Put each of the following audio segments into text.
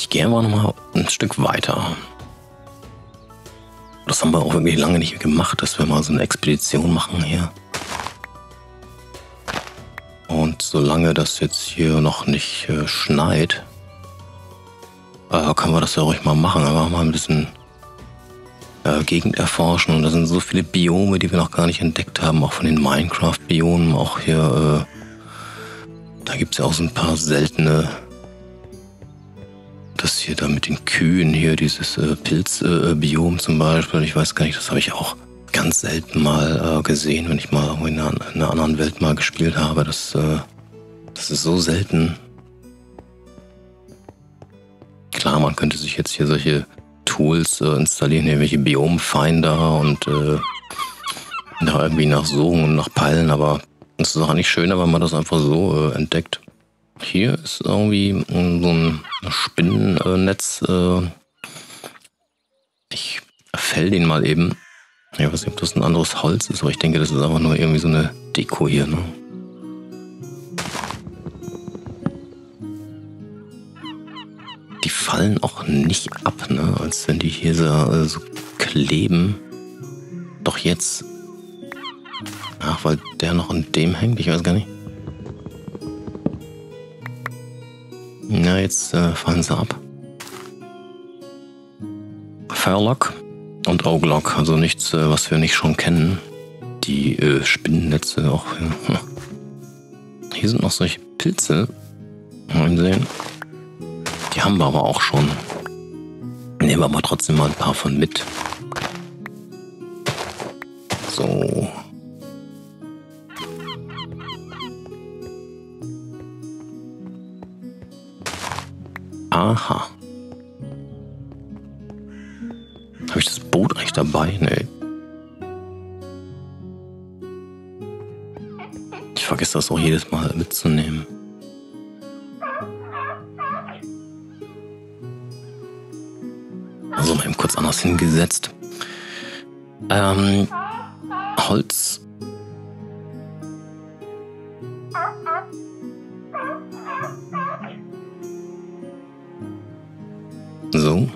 Ich gehe aber nochmal ein Stück weiter. Das haben wir auch wirklich lange nicht gemacht, dass wir mal so eine Expedition machen hier. Und solange das jetzt hier noch nicht schneit, können wir das ja ruhig mal machen. Aber mal ein bisschen Gegend erforschen. Und da sind so viele Biome, die wir noch gar nicht entdeckt haben. Auch von den Minecraft-Biomen. Auch hier, da gibt es ja auch so ein paar seltene. Das hier da mit den Kühen hier, dieses Pilzbiom zum Beispiel. Ich weiß gar nicht, das habe ich auch ganz selten mal gesehen, wenn ich mal irgendwo in einer anderen Welt mal gespielt habe. Das ist so selten. Klar, man könnte sich jetzt hier solche Tools installieren, hier welche Biomfinder und da irgendwie nachsuchen und nachpeilen, aber es ist auch nicht schöner, wenn man das einfach so entdeckt. Hier ist irgendwie so ein Spinnennetz. Ich fäll den mal eben. Ich weiß nicht, ob das ein anderes Holz ist, aber ich denke, das ist einfach nur irgendwie so eine Deko hier, ne? Die fallen auch nicht ab, ne? Als wenn die hier so kleben. Doch jetzt. Ach, weil der noch an dem hängt, ich weiß gar nicht. Na, jetzt fallen sie ab. Furlock und Oaklock, also nichts, was wir nicht schon kennen. Die Spinnennetze auch. Ja. Hier sind noch solche Pilze. Mal sehen. Die haben wir aber auch schon. Nehmen wir aber trotzdem mal ein paar von mit. So. Aha. Habe ich das Boot eigentlich dabei? Nee. Ich vergesse das auch jedes Mal mitzunehmen. Also mal eben kurz anders hingesetzt. Holz. So.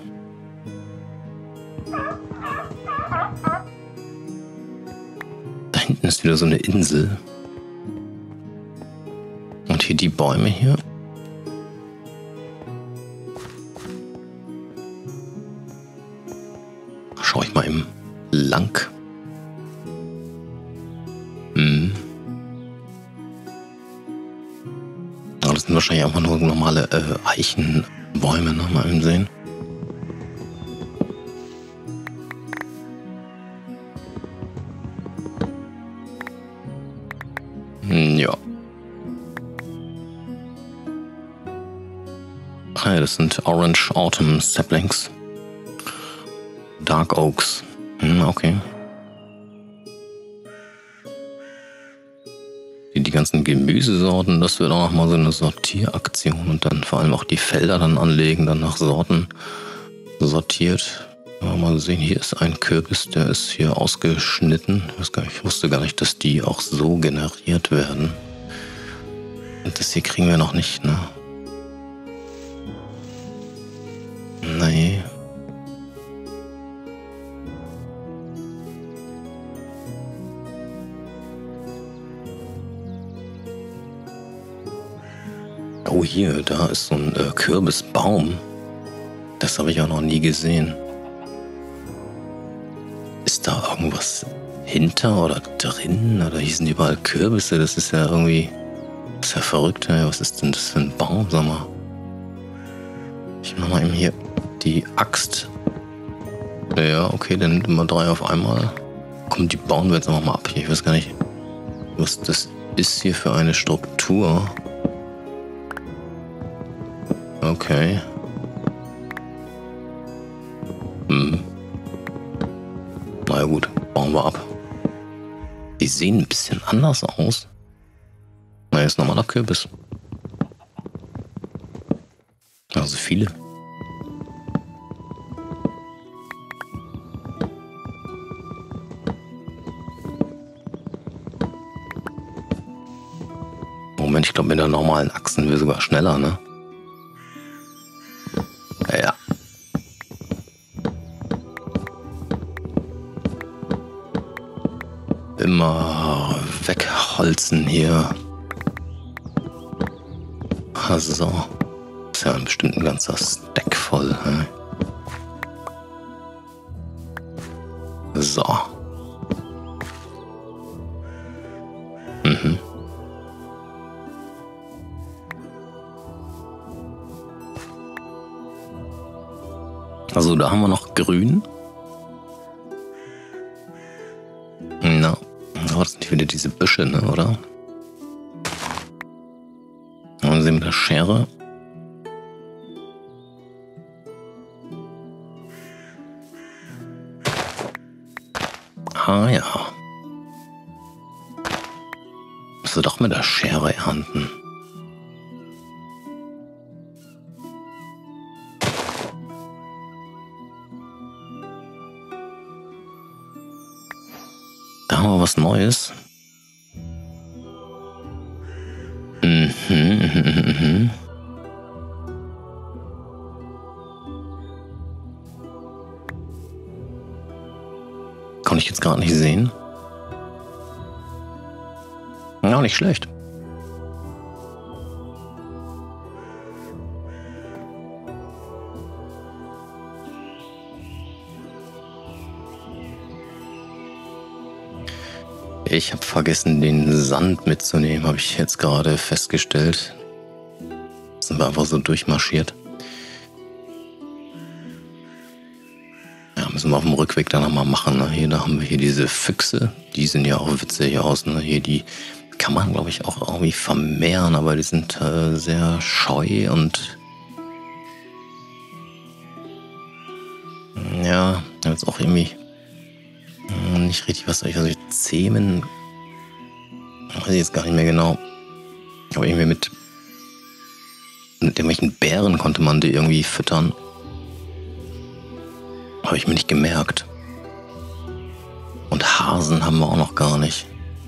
Da hinten ist wieder so eine Insel. Und hier die Bäume hier. Schau ich mal eben lang. Aber das sind wahrscheinlich einfach nur normale Eichenbäume, ne? Mal eben sehen. Ja. Okay, das sind Orange Autumn Saplings. Dark Oaks. Okay. Die ganzen Gemüsesorten, das wird auch nochmal so eine Sortieraktion und dann vor allem auch die Felder dann anlegen, dann nach Sorten sortiert. Mal sehen, hier ist ein Kürbis, der ist hier ausgeschnitten. Ich wusste gar nicht, dass die auch so generiert werden. Und das hier kriegen wir noch nicht, ne? Nee. Oh, hier, da ist so ein Kürbisbaum. Das habe ich auch noch nie gesehen. Ist da irgendwas hinter oder drin? Oder hier sind überall Kürbisse? Das ist ja irgendwie... Das ist ja verrückt. Ey. Was ist denn das für ein Baum, sag mal? Ich mach mal eben hier die Axt. Ja, okay, dann nimmt immer 3 auf einmal. Komm, die bauen wir jetzt einfach mal ab hier. Ich weiß gar nicht, was das ist hier für eine Struktur. Okay. Na ja, gut, bauen wir ab. Die sehen ein bisschen anders aus. Na, jetzt normaler Kürbis. Also viele. Moment, ich glaube mit der normalen Axt sind wir sogar schneller, ne? mal wegholzen hier. Also, ist ja bestimmt ein ganzer Stack voll. Hä? So. Mhm. Also da haben wir noch grün. Na, aber das sind wieder diese Büsche, ne, oder? Und dann sehen wir da Schere. Ah ja. Musst du doch mit der Schere ernten. Da haben wir was Neues. Mhm. Konnte ich jetzt gerade nicht sehen. Ja, nicht schlecht. Ich habe vergessen, den Sand mitzunehmen, habe ich jetzt gerade festgestellt. Sind wir einfach so durchmarschiert. Ja, müssen wir auf dem Rückweg dann nochmal machen. Ne? Hier, da haben wir hier diese Füchse. Die sehen ja auch witzig aus. Ne? Hier, die kann man, glaube ich, auch irgendwie vermehren, aber die sind sehr scheu und ja, jetzt auch irgendwie nicht richtig, was soll ich zähmen? Weiß ich jetzt gar nicht mehr genau. Aber irgendwie mit irgendwelchen Bären konnte man die irgendwie füttern. Habe ich mir nicht gemerkt. Und Hasen haben wir auch noch gar nicht.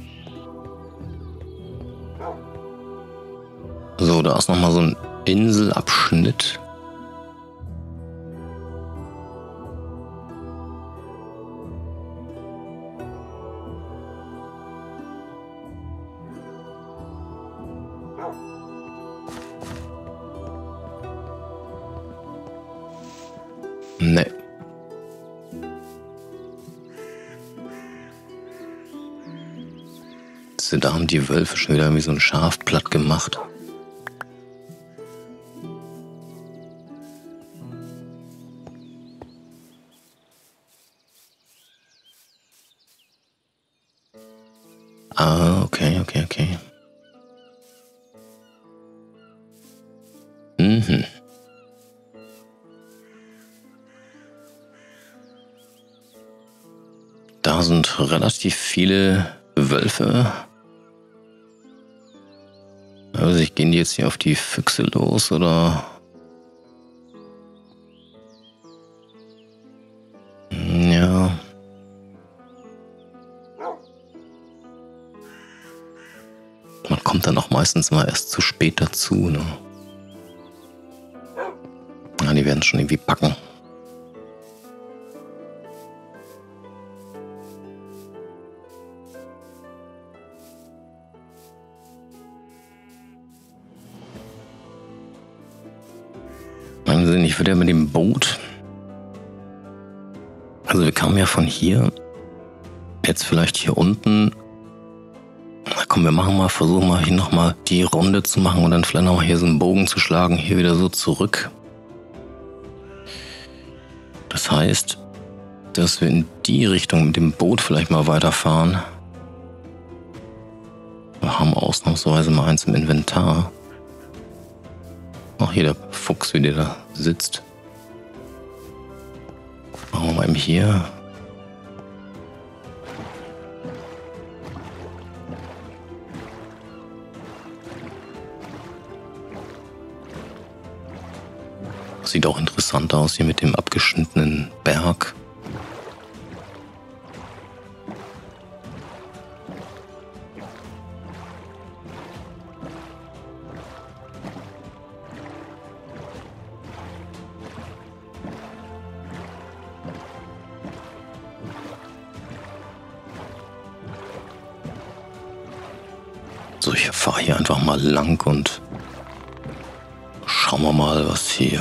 So, da ist nochmal so ein Inselabschnitt. Nee. Da haben die Wölfe schon wieder wie so ein Schaf platt gemacht. Ah, okay. Mhm. Da sind relativ viele Wölfe. Also gehen die jetzt hier auf die Füchse los oder? Ja. Man kommt dann auch meistens mal erst zu spät dazu, ne? Ja, die werden schon irgendwie packen. Ich würde ja mit dem Boot. Also wir kamen ja von hier. Jetzt vielleicht hier unten. Na komm, versuchen mal hier nochmal die Runde zu machen und dann vielleicht nochmal hier so einen Bogen zu schlagen. Hier wieder so zurück. Das heißt, dass wir in die Richtung mit dem Boot vielleicht mal weiterfahren. Wir haben ausnahmsweise mal eins im Inventar. Ach, hier der Fuchs, wie der da sitzt. Machen wir mal eben hier. Sieht auch interessant aus hier mit dem abgeschnittenen Berg. So, ich fahre hier einfach mal lang und schauen wir mal, was hier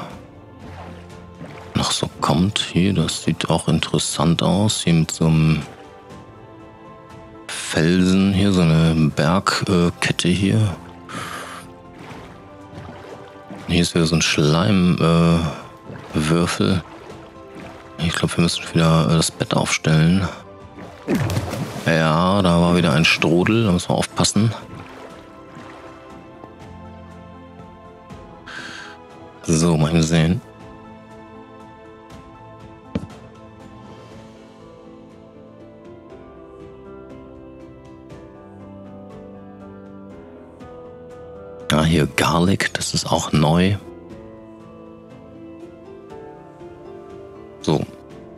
noch so kommt. Hier, das sieht auch interessant aus. Hier mit so einem Felsen, hier so eine Bergkette hier. Hier ist wieder so ein Schleimwürfel. Ich glaube, wir müssen wieder das Bett aufstellen. Ja, da war wieder ein Strudel, da müssen wir aufpassen. So, mal sehen. Ah, hier Garlic, das ist auch neu. So.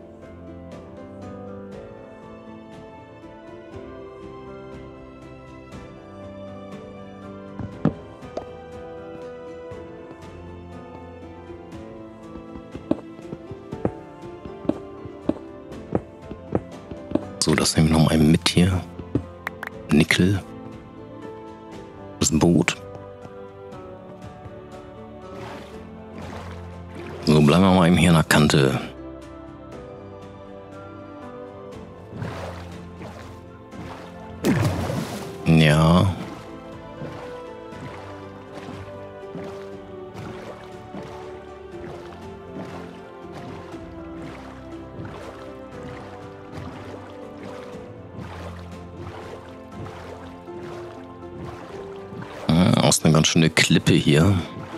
So, das nehmen wir noch mal mit hier. Nickel. Das Boot. So, bleiben wir mal eben hier an der Kante. Ja. Das ist eine ganz schöne Klippe hier.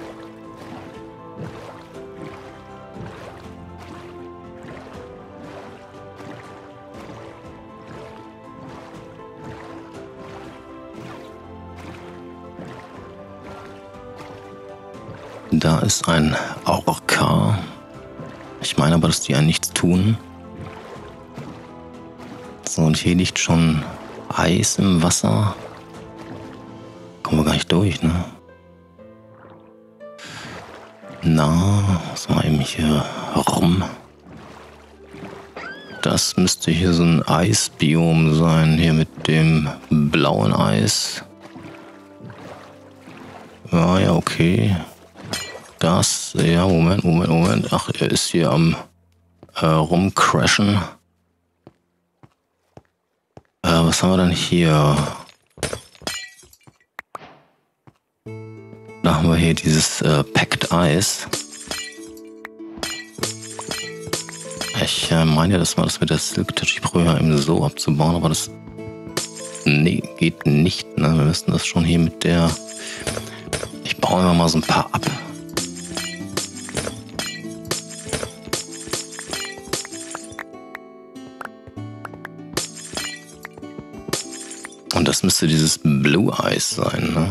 Da ist ein Orca. Ich meine aber, dass die ein nichts tun. So, und hier liegt schon Eis im Wasser. Kommen wir gar nicht durch, ne? Na, was mal eben hier rum. Das müsste hier so ein Eisbiom sein, hier mit dem blauen Eis. Ja, ja, okay. Das, ja, Moment. Ach, er ist hier am rumcrashen. Was haben wir denn hier? Da haben wir hier dieses Packed Ice. Ich meine, das war das mit der Silk Touch. Ich probiere ja eben so abzubauen, aber das... Nee, geht nicht. Ne? Wir müssen das schon hier mit der... Ich baue immer mal so ein paar ab. Und das müsste dieses Blue Ice sein, ne?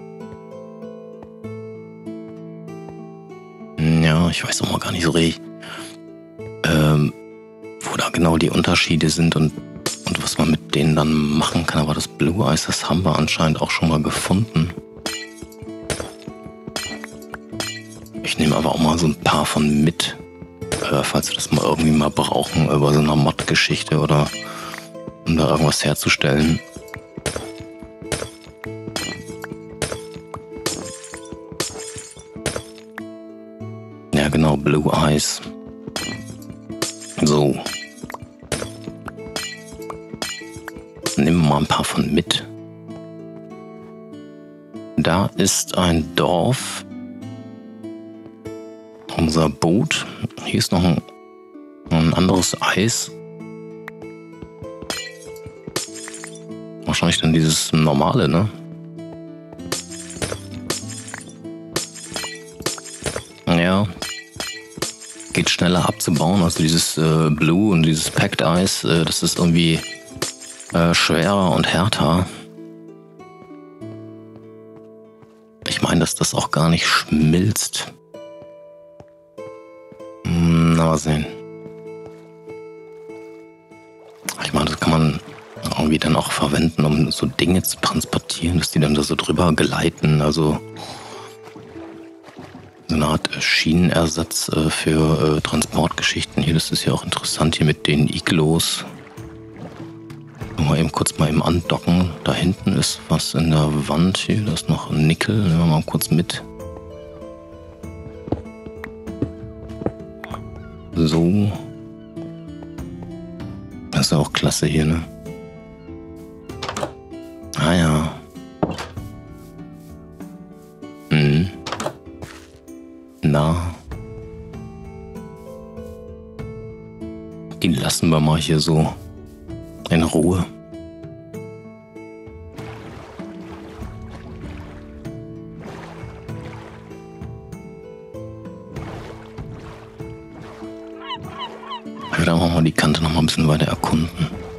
Ja, ich weiß auch mal gar nicht so richtig, wo da genau die Unterschiede sind und was man mit denen dann machen kann. Aber das Blue Ice, das haben wir anscheinend auch schon mal gefunden. Ich nehme aber auch mal so ein paar von mit, falls wir das mal irgendwie mal brauchen, über so eine Mod-Geschichte oder um da irgendwas herzustellen. Ja, genau, Blue Ice. So. Nehmen wir mal ein paar von mit. Da ist ein Dorf. Unser Boot. Hier ist noch ein anderes Eis. Wahrscheinlich dann dieses normale, ne? Ja. Geht schneller abzubauen. Also dieses Blue und dieses Packed Ice, das ist irgendwie schwerer und härter. Ich meine, dass das auch gar nicht schmilzt. Mal sehen. Ich meine, das kann man irgendwie dann auch verwenden, um so Dinge zu transportieren, dass die dann da so drüber gleiten. Also so eine Art Schienenersatz für Transportgeschichten. Hier, das ist ja auch interessant hier mit den Iglos. mal eben kurz mal eben andocken. Da hinten ist was in der Wand hier. Da ist noch ein Nickel. Nehmen wir mal kurz mit. So. Das ist ja auch klasse hier, ne? Ah ja. Na. Die lassen wir mal hier so in Ruhe. Ich würde auch mal die Kante noch mal ein bisschen weiter erkunden.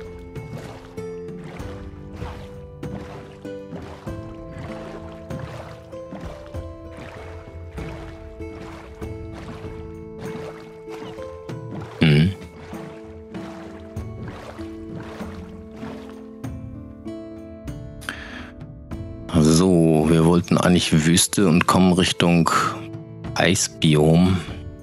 So, wir wollten eigentlich Wüste und kommen Richtung Eisbiom.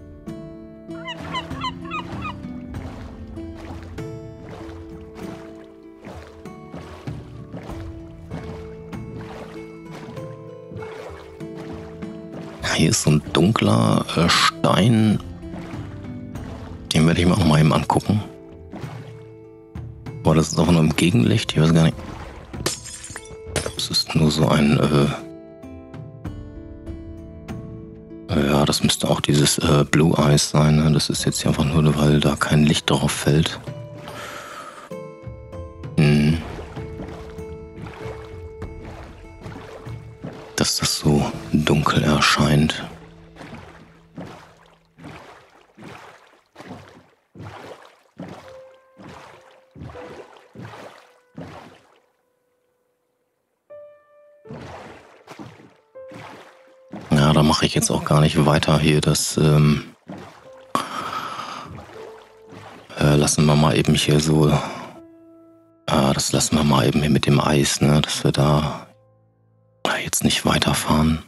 Hier ist so ein dunkler Stein. Den werde ich mir auch mal eben angucken. Boah, das ist auch nur im Gegenlicht. Ich weiß gar nicht. Das ist nur so ein... ja, das müsste auch dieses Blue Eyes sein. Ne? Das ist jetzt einfach nur, weil da kein Licht drauf fällt. Dass das so dunkel erscheint. Ja, da mache ich jetzt auch gar nicht weiter hier. Das lassen wir mal eben hier so. Das lassen wir mal eben hier mit dem Eis, ne, dass wir da jetzt nicht weiterfahren.